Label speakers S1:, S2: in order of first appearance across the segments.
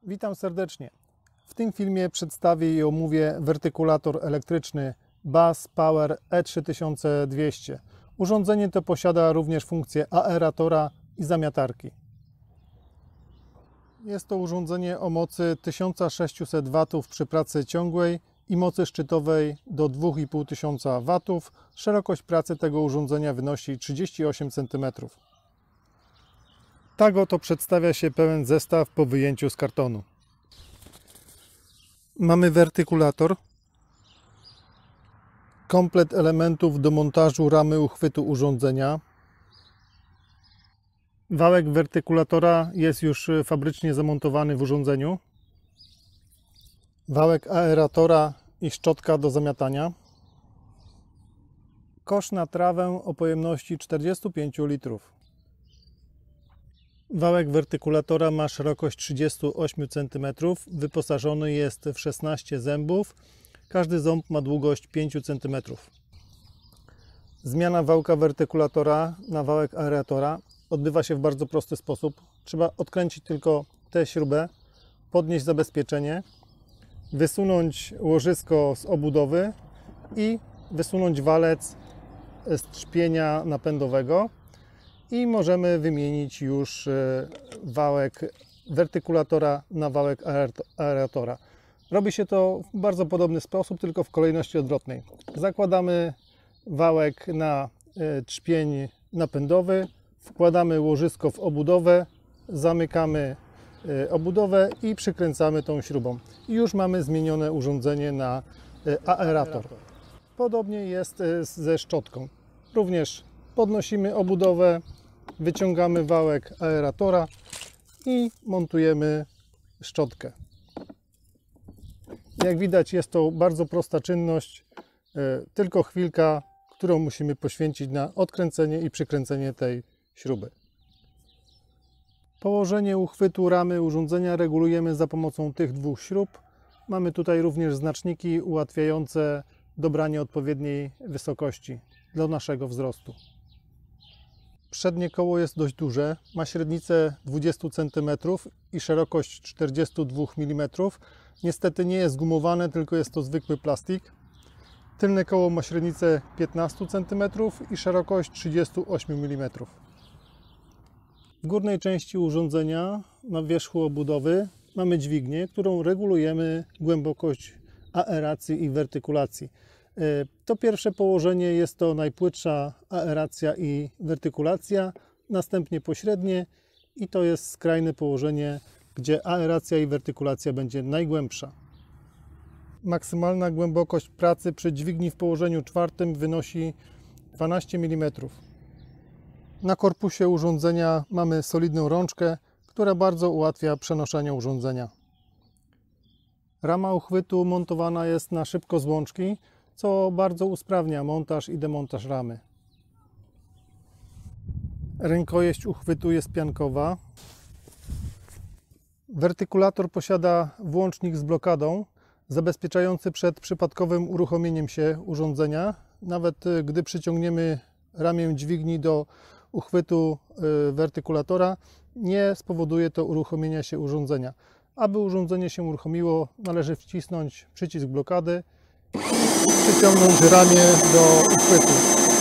S1: Witam serdecznie. W tym filmie przedstawię i omówię wertykulator elektryczny BASS Power E3200. Urządzenie to posiada również funkcję aeratora i zamiatarki. Jest to urządzenie o mocy 1600 W przy pracy ciągłej i mocy szczytowej do 2500 W. Szerokość pracy tego urządzenia wynosi 38 cm. Tak oto przedstawia się pełen zestaw po wyjęciu z kartonu. Mamy wertykulator, komplet elementów do montażu ramy uchwytu urządzenia. Wałek wertykulatora jest już fabrycznie zamontowany w urządzeniu. Wałek aeratora i szczotka do zamiatania. Kosz na trawę o pojemności 45 litrów. Wałek wertykulatora ma szerokość 38 cm, wyposażony jest w 16 zębów. Każdy ząb ma długość 5 cm. Zmiana wałka wertykulatora na wałek aeratora odbywa się w bardzo prosty sposób. Trzeba odkręcić tylko tę śrubę, podnieść zabezpieczenie, wysunąć łożysko z obudowy i wysunąć walec z trzpienia napędowego. I możemy wymienić już wałek wertykulatora na wałek aeratora. Robi się to w bardzo podobny sposób, tylko w kolejności odwrotnej. Zakładamy wałek na trzpień napędowy, wkładamy łożysko w obudowę, zamykamy obudowę i przykręcamy tą śrubą. I już mamy zmienione urządzenie na aerator. Podobnie jest ze szczotką. Również podnosimy obudowę, wyciągamy wałek aeratora i montujemy szczotkę. Jak widać, jest to bardzo prosta czynność, tylko chwilka, którą musimy poświęcić na odkręcenie i przykręcenie tej śruby. Położenie uchwytu ramy urządzenia regulujemy za pomocą tych dwóch śrub. Mamy tutaj również znaczniki ułatwiające dobranie odpowiedniej wysokości dla naszego wzrostu. Przednie koło jest dość duże, ma średnicę 20 cm i szerokość 42 mm. Niestety nie jest gumowane, tylko jest to zwykły plastik. Tylne koło ma średnicę 15 cm i szerokość 38 mm. W górnej części urządzenia, na wierzchu obudowy, mamy dźwignię, którą regulujemy głębokość aeracji i wertykulacji. To pierwsze położenie jest to najpłytsza aeracja i wertykulacja, następnie pośrednie i to jest skrajne położenie, gdzie aeracja i wertykulacja będzie najgłębsza. Maksymalna głębokość pracy przy dźwigni w położeniu czwartym wynosi 12 mm. Na korpusie urządzenia mamy solidną rączkę, która bardzo ułatwia przenoszenie urządzenia. Rama uchwytu montowana jest na szybkozłączki, co bardzo usprawnia montaż i demontaż ramy. Rękojeść uchwytu jest piankowa. Wertykulator posiada włącznik z blokadą, zabezpieczający przed przypadkowym uruchomieniem się urządzenia. Nawet gdy przyciągniemy ramię dźwigni do uchwytu wertykulatora, nie spowoduje to uruchomienia się urządzenia. Aby urządzenie się uruchomiło, należy wcisnąć przycisk blokady i przyciągnąć ramię do uchwytu.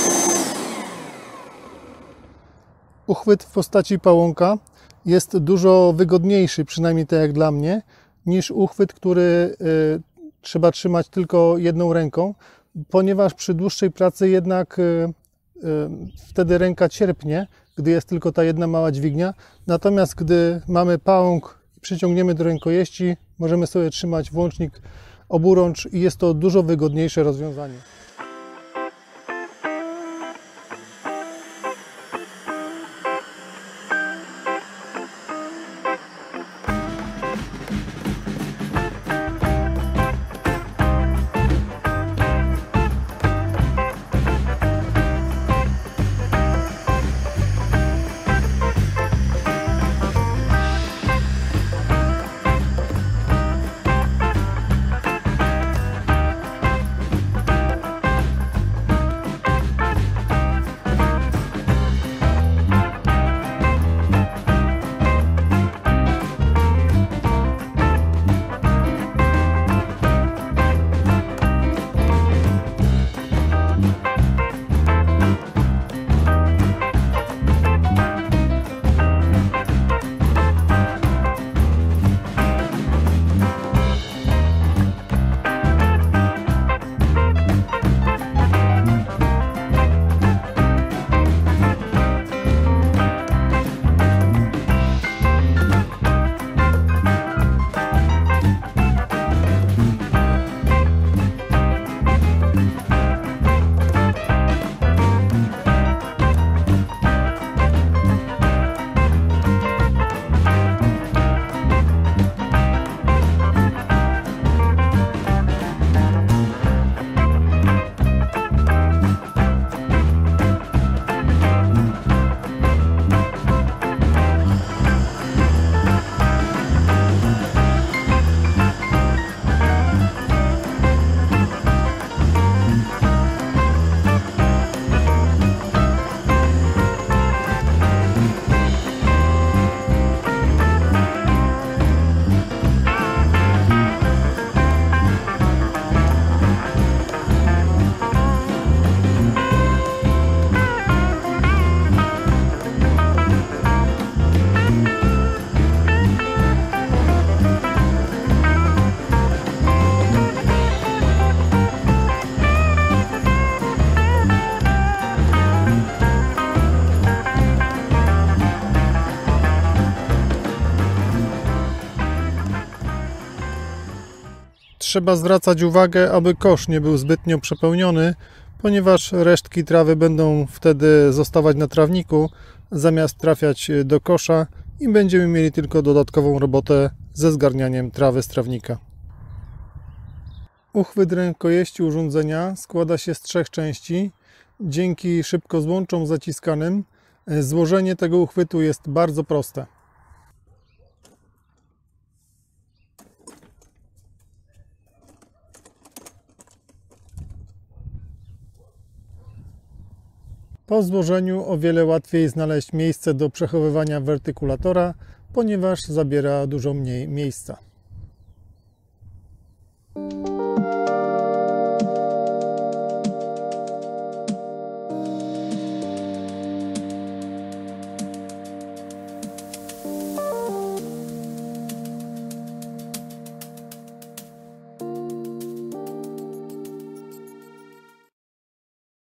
S1: Uchwyt w postaci pałąka jest dużo wygodniejszy, przynajmniej tak jak dla mnie, niż uchwyt, który trzeba trzymać tylko jedną ręką, ponieważ przy dłuższej pracy jednak wtedy ręka cierpnie, gdy jest tylko ta jedna mała dźwignia. Natomiast gdy mamy pałąk i przyciągniemy do rękojeści, możemy sobie trzymać włącznik oburącz i jest to dużo wygodniejsze rozwiązanie. Trzeba zwracać uwagę, aby kosz nie był zbytnio przepełniony, ponieważ resztki trawy będą wtedy zostawać na trawniku, zamiast trafiać do kosza i będziemy mieli tylko dodatkową robotę ze zgarnianiem trawy z trawnika. Uchwyt rękojeści urządzenia składa się z 3 części. Dzięki szybkozłączom zaciskanym złożenie tego uchwytu jest bardzo proste. Po złożeniu o wiele łatwiej znaleźć miejsce do przechowywania wertykulatora, ponieważ zabiera dużo mniej miejsca.